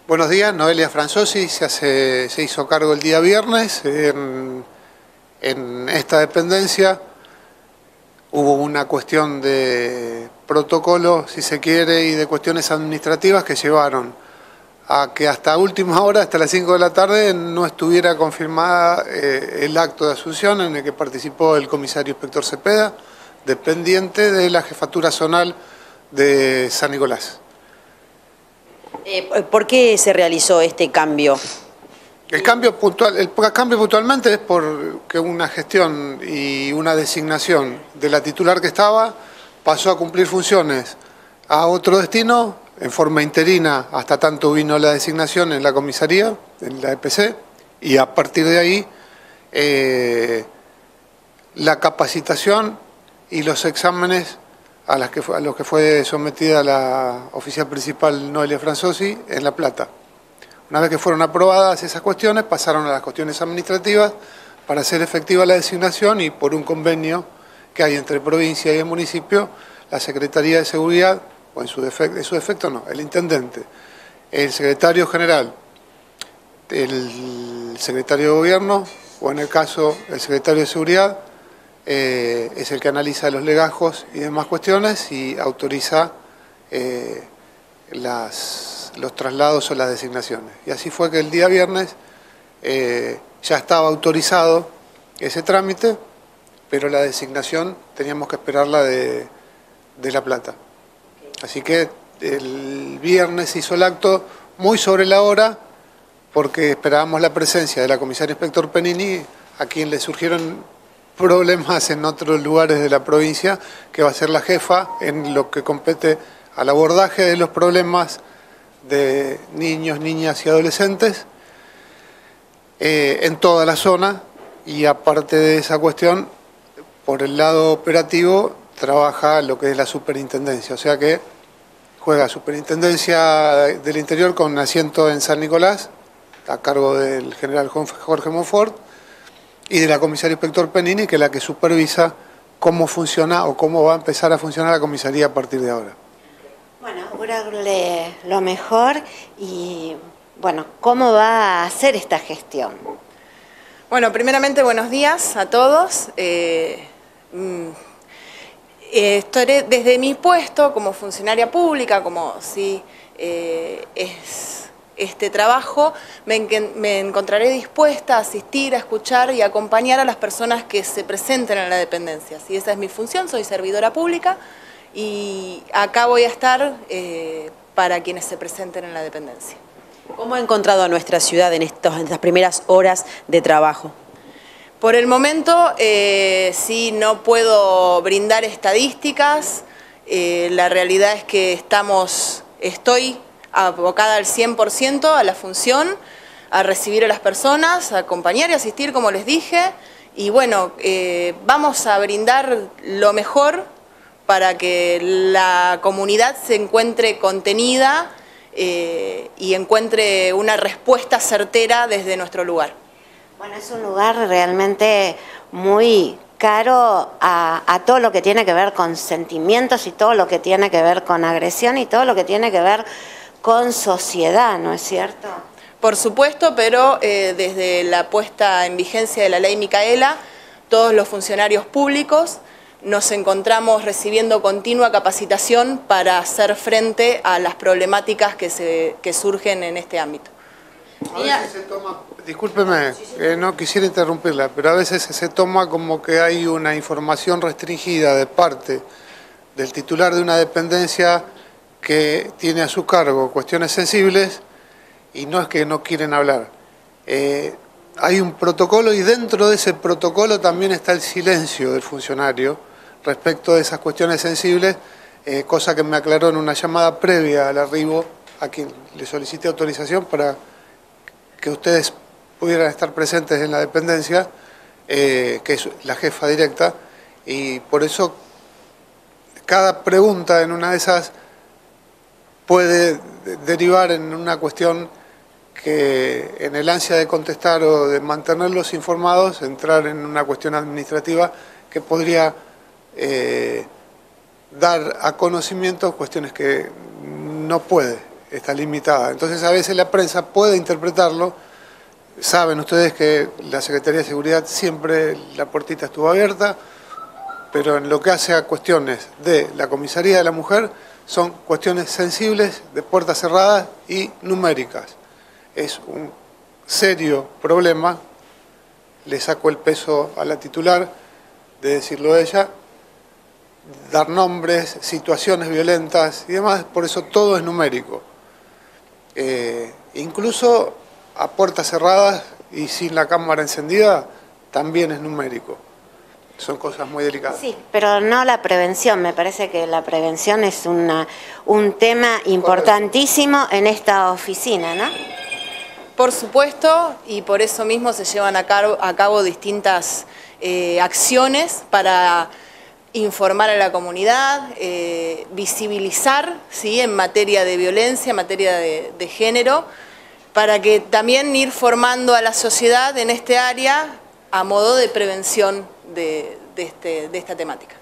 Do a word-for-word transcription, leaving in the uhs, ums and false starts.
Buenos días, Noelia Franzosi se, hace, se hizo cargo el día viernes. En, en esta dependencia hubo una cuestión de protocolo, si se quiere, y de cuestiones administrativas que llevaron a que hasta última hora, hasta las cinco de la tarde, no estuviera confirmada eh, el acto de asunción en el que participó el comisario inspector Cepeda, dependiente de la jefatura zonal de San Nicolás. Eh, ¿Por qué se realizó este cambio? El cambio puntual, el cambio puntualmente es porque una gestión y una designación de la titular que estaba pasó a cumplir funciones a otro destino en forma interina hasta tanto vino la designación en la comisaría, en la E P C, y a partir de ahí eh, la capacitación y los exámenes a, las que fue, a los que fue sometida la oficial principal Noelia Franzosi en La Plata. Una vez que fueron aprobadas esas cuestiones, pasaron a las cuestiones administrativas para hacer efectiva la designación, y por un convenio que hay entre provincia y el municipio, la Secretaría de Seguridad, o en su defecto, en su defecto no, el intendente, el secretario general, el secretario de Gobierno, o en el caso el secretario de Seguridad, eh, es el que analiza los legajos y demás cuestiones y autoriza eh, las... los traslados o las designaciones. Y así fue que el día viernes eh, ya estaba autorizado ese trámite, pero la designación teníamos que esperarla de, de La Plata. Así que el viernes se hizo el acto muy sobre la hora, porque esperábamos la presencia de la comisaria inspector Penini, a quien le surgieron problemas en otros lugares de la provincia, que va a ser la jefa en lo que compete al abordaje de los problemas de niños, niñas y adolescentes eh, en toda la zona. Y aparte de esa cuestión, por el lado operativo trabaja lo que es la superintendencia, o sea que juega Superintendencia del Interior con asiento en San Nicolás, a cargo del general Jorge Monfort, y de la comisaria inspector Penini, que es la que supervisa cómo funciona o cómo va a empezar a funcionar la comisaría a partir de ahora. Bueno, augurarle lo mejor y, bueno, ¿cómo va a hacer esta gestión? Bueno, primeramente, buenos días a todos. Eh, eh, estaré desde mi puesto como funcionaria pública, como si eh, es este trabajo, me, me encontraré dispuesta a asistir, a escuchar y a acompañar a las personas que se presenten en la dependencia. Si esa es mi función, soy servidora pública, y acá voy a estar eh, para quienes se presenten en la dependencia. ¿Cómo ha encontrado a nuestra ciudad en, estos, en estas primeras horas de trabajo? Por el momento, eh, sí, no puedo brindar estadísticas. Eh, la realidad es que estamos, estoy abocada al cien por ciento a la función, a recibir a las personas, a acompañar y asistir, como les dije. Y bueno, eh, vamos a brindar lo mejor para que la comunidad se encuentre contenida eh, y encuentre una respuesta certera desde nuestro lugar. Bueno, es un lugar realmente muy caro a, a todo lo que tiene que ver con sentimientos y todo lo que tiene que ver con agresión y todo lo que tiene que ver con sociedad, ¿no es cierto? Por supuesto, pero eh, desde la puesta en vigencia de la ley Micaela, todos los funcionarios públicos nos encontramos recibiendo continua capacitación para hacer frente a las problemáticas que, se, que surgen en este ámbito. A veces se toma, discúlpeme, eh, no quisiera interrumpirla, pero a veces se toma como que hay una información restringida de parte del titular de una dependencia que tiene a su cargo cuestiones sensibles, y no es que no quieren hablar. Eh, hay un protocolo, y dentro de ese protocolo también está el silencio del funcionario respecto de esas cuestiones sensibles, eh, cosa que me aclaró en una llamada previa al arribo, a quien le solicité autorización para que ustedes pudieran estar presentes en la dependencia, eh, que es la jefa directa, y por eso cada pregunta en una de esas puede derivar en una cuestión que, en el ansia de contestar o de mantenerlos informados, entrar en una cuestión administrativa que podría eh, dar a conocimiento cuestiones que no puede está limitada. Entonces a veces la prensa puede interpretarlo. Saben ustedes que la Secretaría de Seguridad siempre la puertita estuvo abierta, pero en lo que hace a cuestiones de la Comisaría de la Mujer son cuestiones sensibles, de puertas cerradas y numéricas. Es un serio problema, le saco el peso a la titular de decirlo ella, dar nombres, situaciones violentas y demás, por eso todo es numérico. Eh, incluso a puertas cerradas y sin la cámara encendida también es numérico. Son cosas muy delicadas. Sí, pero no la prevención. Me parece que la prevención es una, un tema importantísimo en esta oficina, ¿no? Por supuesto, y por eso mismo se llevan a cabo, a cabo distintas eh, acciones para informar a la comunidad, eh, visibilizar, ¿sí?, en materia de violencia, en materia de, de género, para que también ir formando a la sociedad en este área a modo de prevención de, de, este, de esta temática.